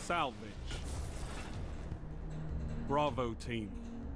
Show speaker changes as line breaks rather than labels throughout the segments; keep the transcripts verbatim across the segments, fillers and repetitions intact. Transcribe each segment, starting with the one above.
salvage. Bravo, team.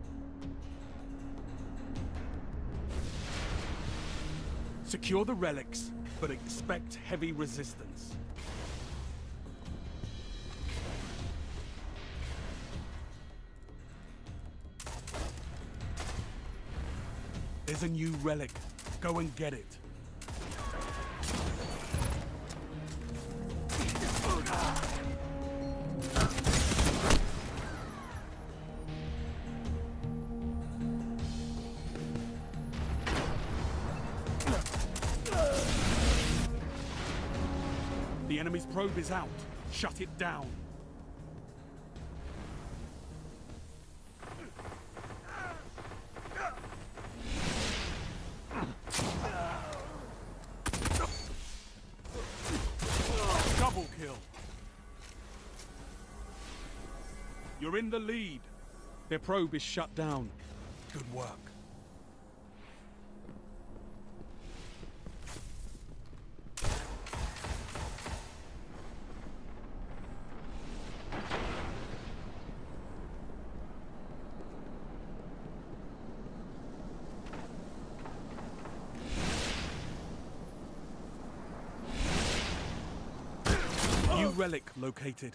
Secure the relics, but expect heavy resistance. There's a new relic. Go and get it. The enemy's probe is out. Shut it down. Double kill. You're in the lead. Their probe is shut down. Good work. New relic located.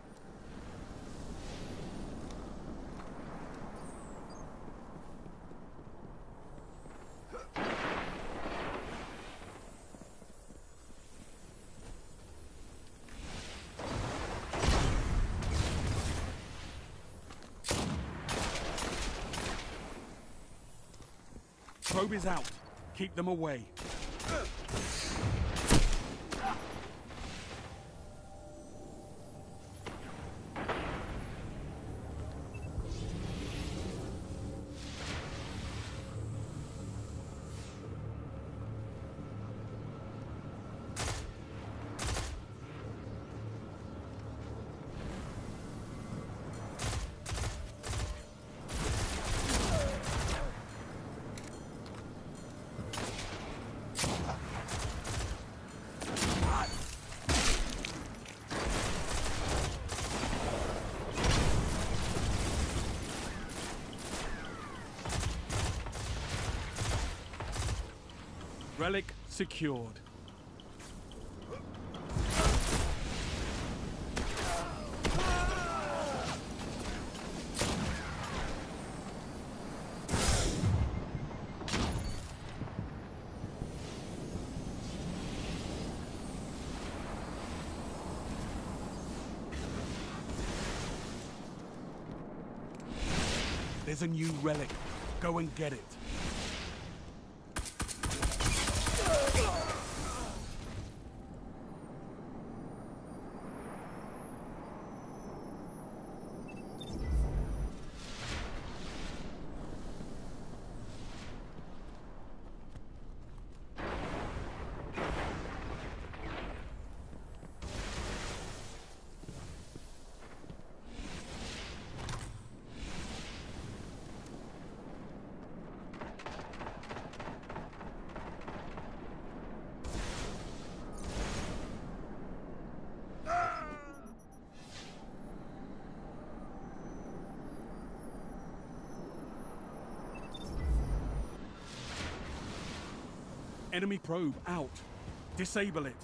Probe is out. Keep them away. Relic secured. There's a new relic. Go and get it. Enemy probe out. Disable it.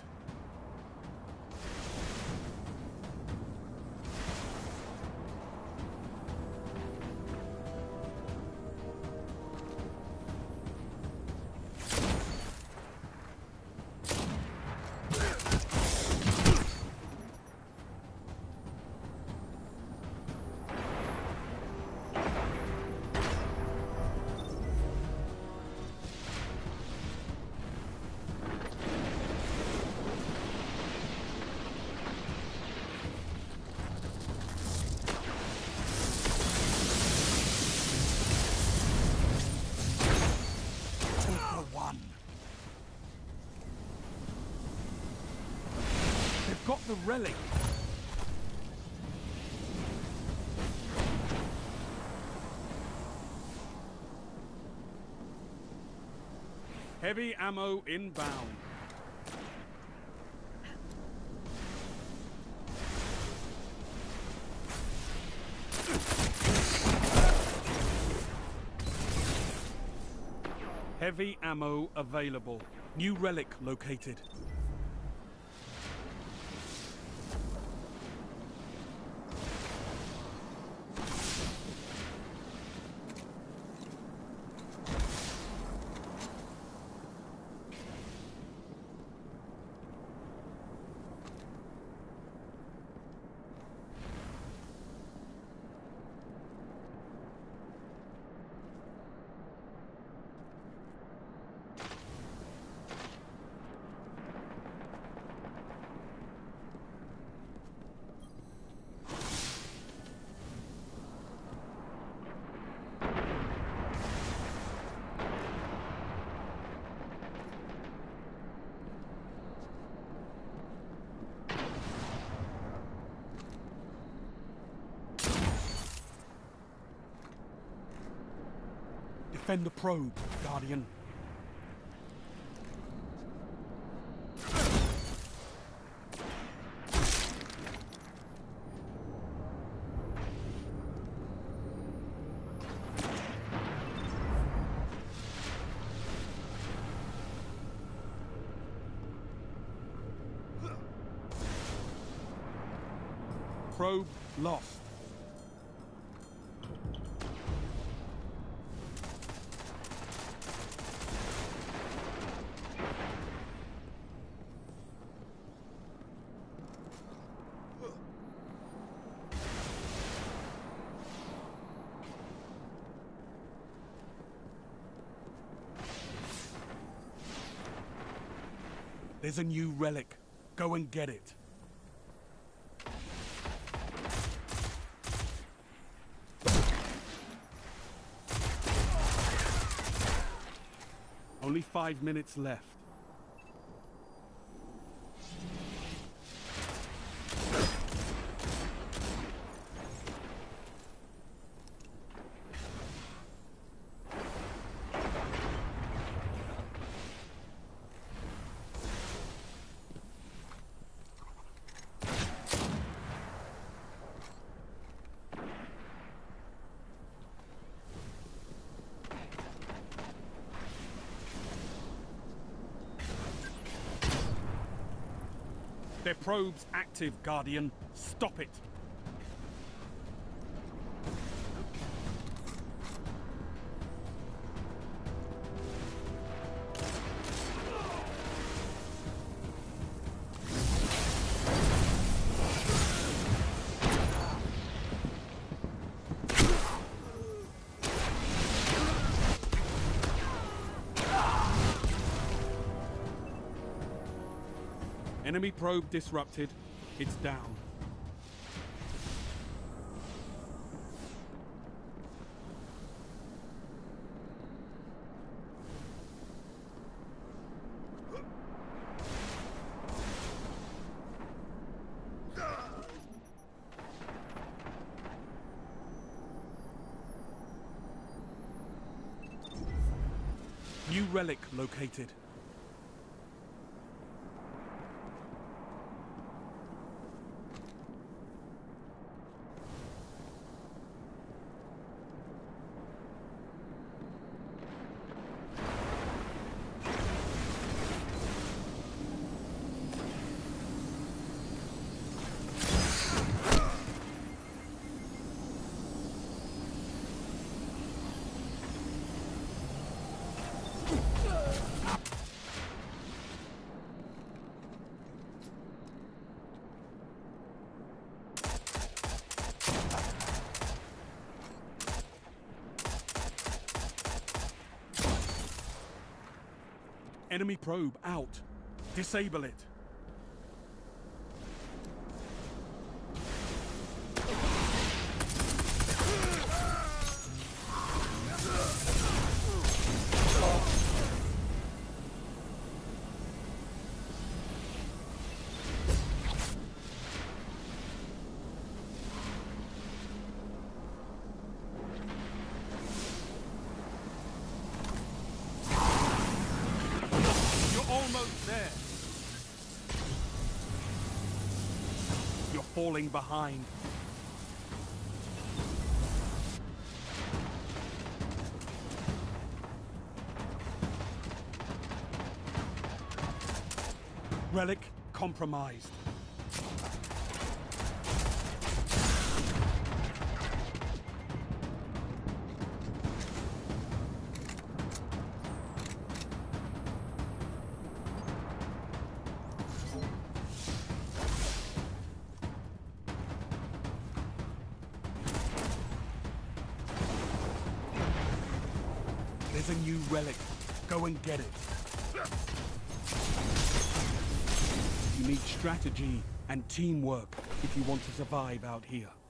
Got the relic. Heavy ammo inbound. Heavy ammo available. New relic located. Defend the probe, Guardian. Probe lost. There's a new relic. Go and get it. Only five minutes left. Their probe's active, Guardian. Stop it. Enemy probe disrupted. It's down. New relic located. Enemy probe out. Disable it. Almost there. You're falling behind. Relic compromised. There's a new relic. Go and get it. You need strategy and teamwork if you want to survive out here.